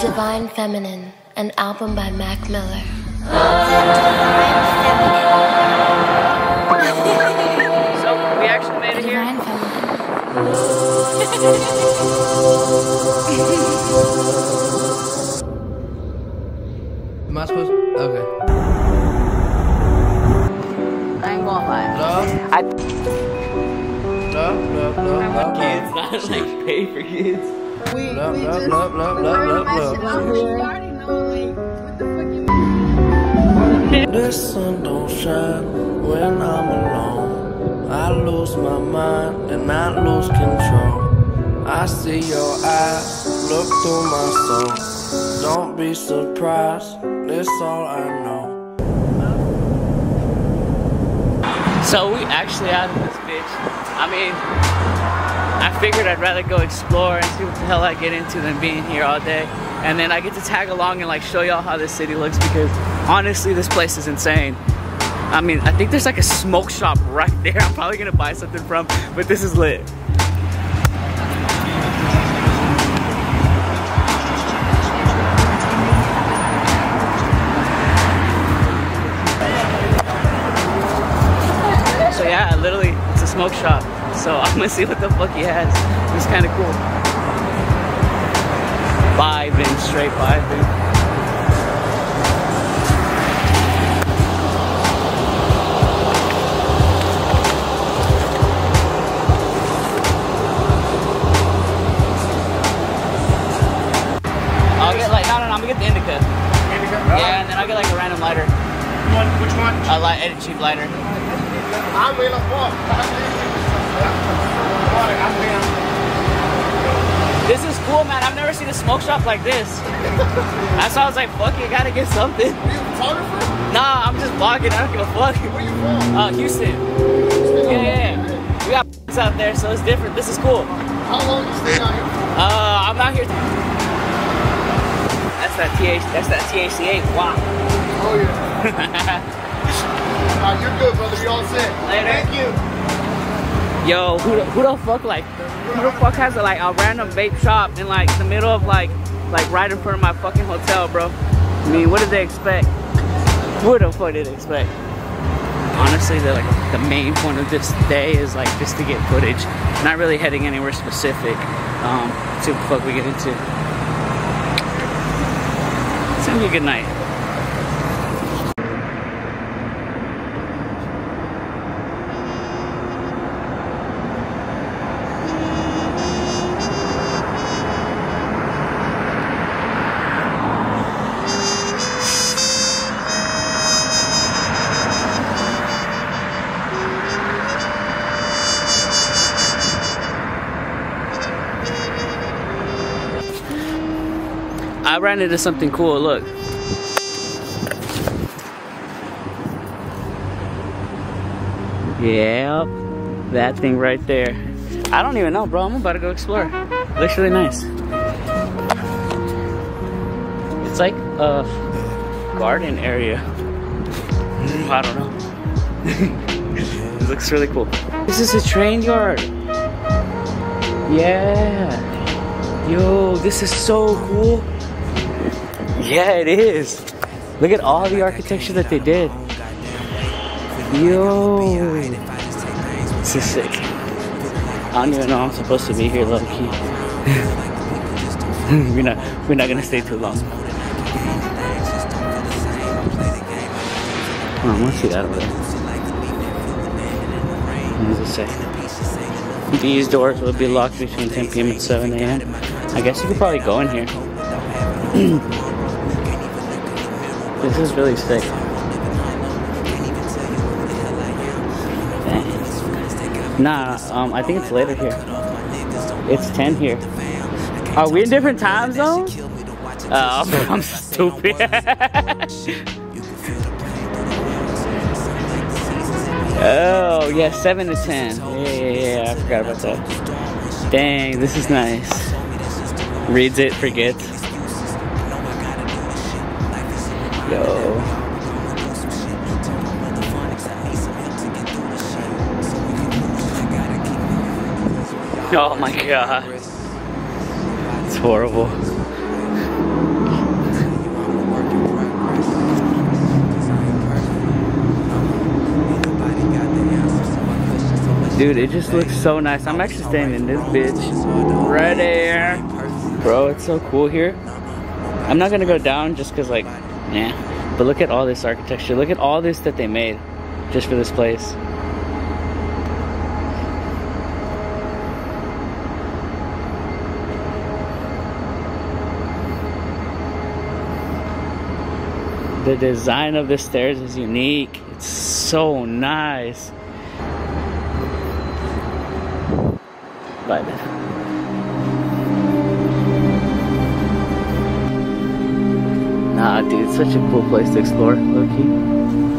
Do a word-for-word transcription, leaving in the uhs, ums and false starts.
Divine Feminine, an album by Mac Miller. So, we actually made it here. Divine Feminine. Am I supposed to? Okay. I ain't gonna lie. No? I No, no, no, no, kids, not like pay for kids. We, no, we no, just no, no, no, learned no, that no. shit out here. You already know, like, what the fuck you The sun don't shine when I'm alone. I lose my mind and I lose control. I see your eyes look through my soul. Don't be surprised, this all I know. So we actually out of this bitch. I mean, I figured I'd rather go explore and see what the hell I get into than being here all day. And then I get to tag along and like show y'all how this city looks, because honestly this place is insane. I mean, I think there's like a smoke shop right there I'm probably gonna buy something from, but this is lit. So yeah, literally, it's a smoke shop. So I'm gonna see what the fuck he has. It's kind of cool. Vibing, straight vibing. I'll get like, no, no, no, I'm gonna get the indica. Indica? Yeah, and then I'll get like a random lighter. One, which one? A light, a cheap lighter. I'm in a walk. This is cool, man. I've never seen a smoke shop like this. That's why I was like, fuck it, gotta get something. Are you a photographer? Nah, I'm just vlogging. I don't give a fuck. Where you from? Uh, Houston. Yeah, yeah, yeah. We got out there, so it's different. This is cool. How long you stay out here? Uh, I'm out here. That's that T H. That's that T H C A. Wow. Oh yeah. Alright, you're good, brother. You all set. Later. Thank you. Yo, who the, who the fuck like who the fuck has a, like a random vape shop in like the middle of like like right in front of my fucking hotel, bro? I mean, what did they expect? What the fuck did they expect? Honestly, the like the main point of this day is like just to get footage. Not really heading anywhere specific. Um, see what the fuck we get into. It's gonna be a good night. I ran into something cool, look. Yep, that thing right there. I don't even know, bro. I'm about to go explore. Looks really nice. It's like a garden area. I don't know. It looks really cool. This is a train yard. Yeah. Yo, this is so cool. Yeah, it is. Look at all the architecture that they did. Yo. This is sick. I don't even know I'm supposed to be here, low key. we're not we're not gonna stay too long. Oh, I wanna see that over there. What does it say? These doors will be locked between ten P M and seven A M I guess you could probably go in here. This is really sick. Dang. Nah, um, I think it's later here. It's ten here. Are we in different time zones? Oh, I'm stupid. Oh, yeah, seven to ten. Yeah, yeah, yeah, I forgot about that. Dang, this is nice. Reads it, forgets. Yo. Oh my god. It's horrible. Dude, it just looks so nice. I'm actually staying in this bitch right there. Bro, it's so cool here. I'm not gonna go down just cause like, nah. But look at all this architecture. Look at all this that they made just for this place. The design of the stairs is unique. It's so nice. Bye, man. Nah, dude, it's such a cool place to explore, low-key.